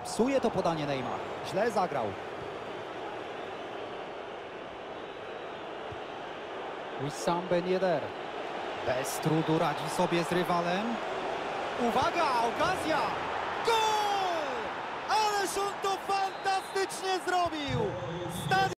Psuje to podanie Neymar. Źle zagrał. Wissam Ben Yedder. Bez trudu radzi sobie z rywalem. Uwaga, okazja! Gol! Ależ on to fantastycznie zrobił!